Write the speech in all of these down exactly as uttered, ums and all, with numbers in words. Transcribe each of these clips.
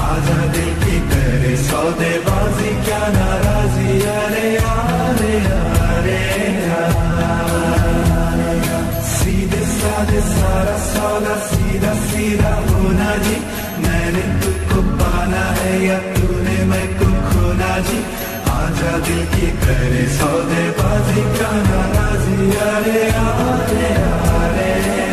आजा दिल की करे सौदेबाजी क्या नाराजी अरे यारे यारे सीधे साधे सारा सौदा सीधा सीधा होना जी मैंने तुझको पाना है या तूने मैं को खोना जी आजा दिल की करे सौदेबाजी क्या नाराजी अरे यारे यारे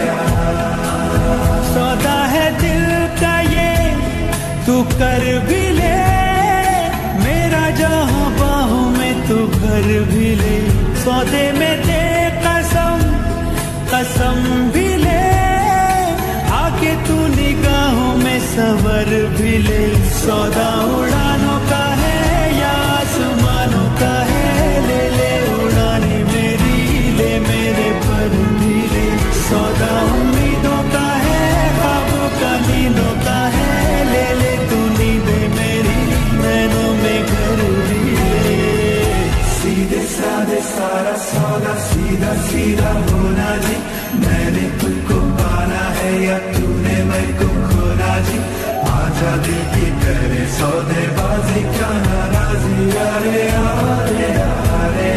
सौदा है दिल का ये तू कर भी ले मेरा जहां बाहों में तू घर भी ले सौदे में दे कसम कसम भी ले आके तू निगाहों में सवर भी ले सौदा उड़ानों का है या आसमानों का है ले ले उड़ानी मेरी ले मेरे पर भी ले सौदा उम्मीदों का है ख्वाबों का नींदों का है ले ले तू नींदे मेरी नैनों में घर भी ले सीधे साधे सारा सौदा सीधा सीधा होना जी मैंने तुझको पाना है या तूने मैं को खोना जी आजा दिल की करे सौदेबाजी क्या नाराजी अरे यारे यारे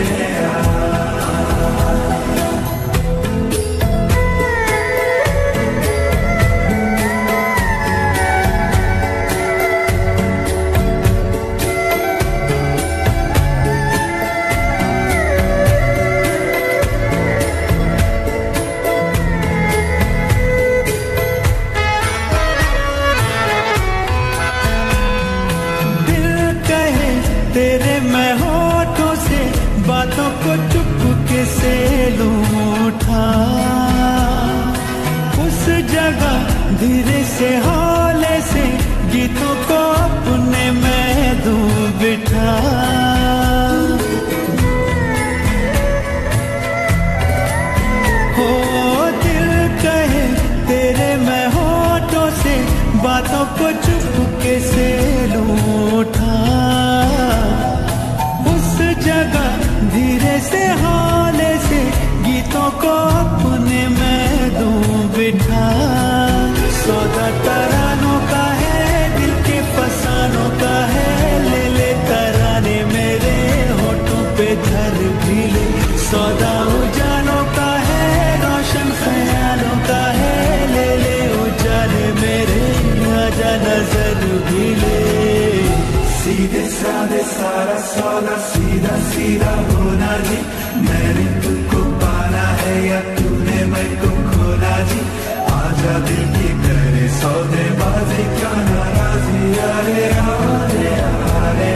तेरे मैं होठों से बातों को चुपके से लूं उठा उस जगह धीरे से हौले से गीतों को अपने मैं दूं बिठा हो दिल कहे तेरे मैं होठों से बातों को चुपके से लूं उठा जगह धीरे से हौले से गीतों को अपने मैं दूं बिठा सौदा तरानों का है दिल के फसानों का है ले ले तराने मेरे होठों पे धर भी ले सौदा उजालों का है रोशन ख्यालों का है ले ले उजाले मेरे आजा नजर भी ले सीधे साधे सारा सौदा सीधा सीधा होना जी मैंने तुझको पाना है या तूने मैं को खोना जी आजा दिल की करे सौदेबाजी क्या नाराजी अरे यारे यारे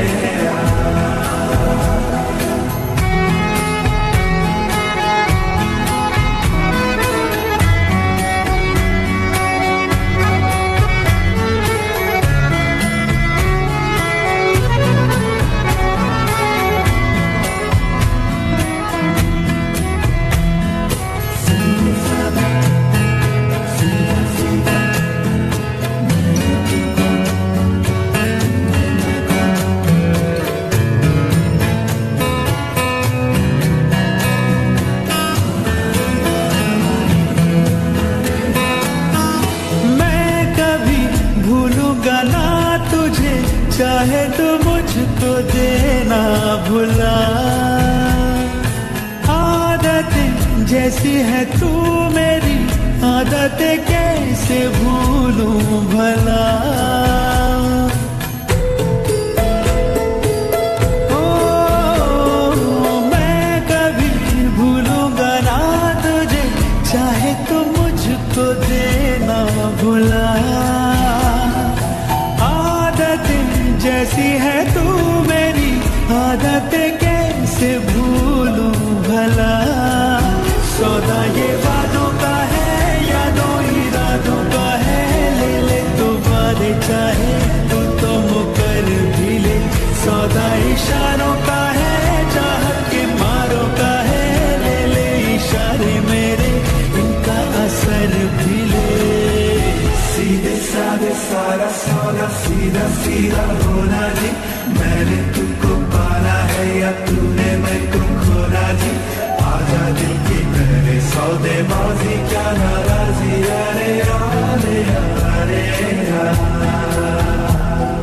चाहे तो मुझको देना भुला आदतें जैसी है तू मेरी आदतें कैसे भूलूं भला ओ मैं कभी भूलूंगा ना तुझे चाहे तो मुझको देना भुला जैसी है तू मेरी आदतें कैसे भूलूं भला सौदा ये वादों का है यादों इरादों का है ले ले तो वादे चाहे तू तो मुकर भी ले सौदा इशारों का है चाहत के मारों का है ले ले इशारे मेरे इनका असर भी ले सीधे साधे सारा सौदा सीधा सीधा होना जी मैंने तुझको पाना है या तूने मैं को खोना जी आजा दिल की करे सौदेबाजी क्या नाराजी अरे यारे यारे यारे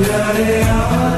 रे आ